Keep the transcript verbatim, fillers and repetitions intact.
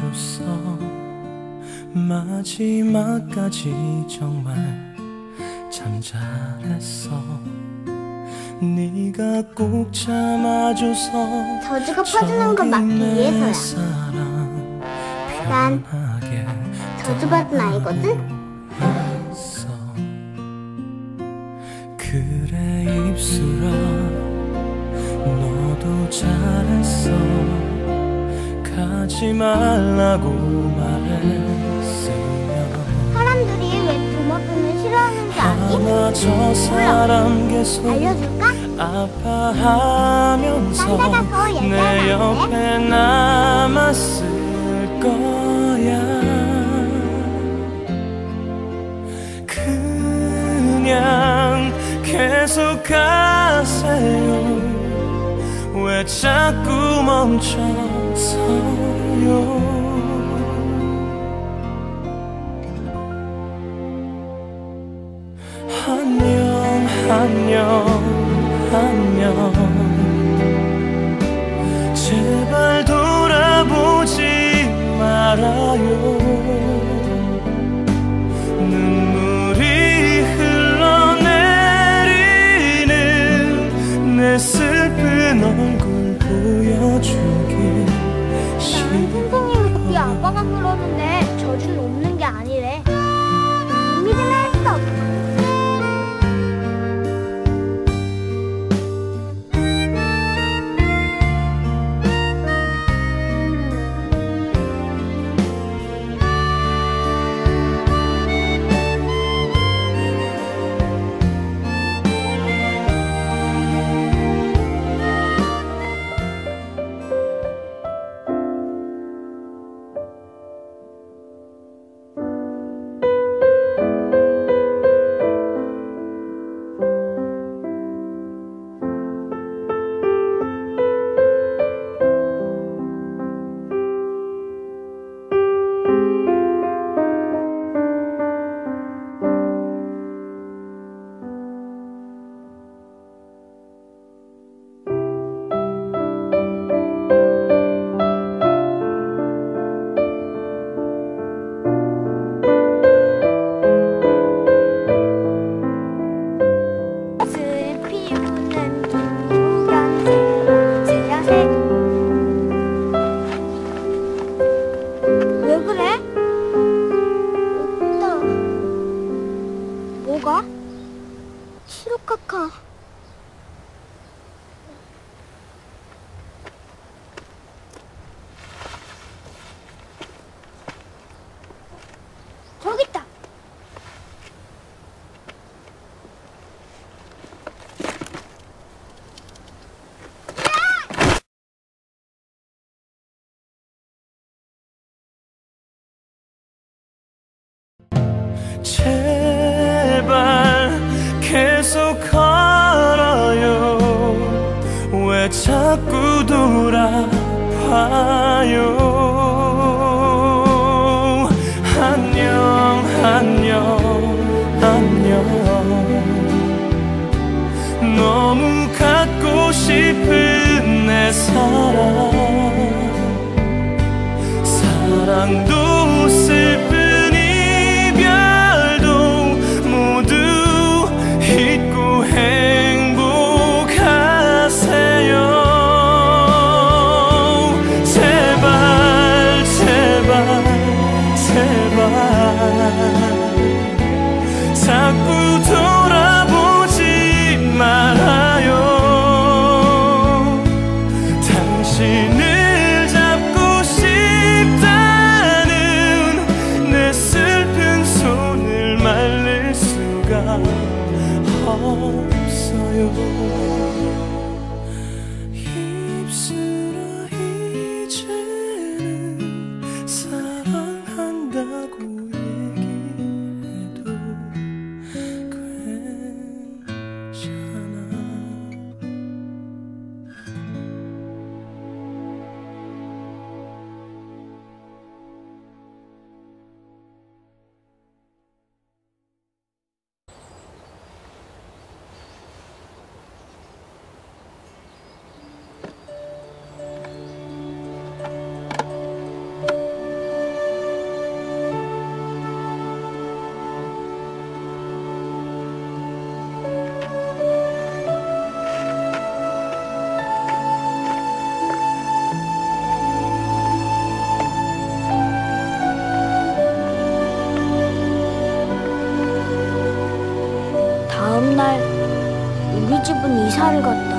참아줬어. 마지막까지 정말 참 잘했어. 네가 꼭 참아줘서 저주가 퍼주는 거 막기 위해서야. 난 저주받은 아이거든? 그래 입술아 너도 잘했어. 가지 말라고 말했으면 사람들이 왜 도마뱀을 싫어하는지 아니? 아마 저 사람 계속 알려줄까? 아파하면서 내 옆에 남았을 거야. 그냥 계속 가세요. 왜 자꾸 멈춰서요. 안녕 안녕 안녕. 제발 돌아보지 말아요. 눈물이 흘러내리는 내 슬픈 얼굴 보여주길 싫어. 선생님이 우리 아빠가 그러는데 저주는 없는 게 아니래. 못 믿으면 할 수 없어. 뭐가? 시로카카. 저기 있다. 제발 계속 걸어요. 왜 자꾸 돌아와요. 안녕 안녕 안녕. 너무 갖고 싶은 내 사랑. 사랑도 슬픈 잊고 행복하세요. 제발 산 같아.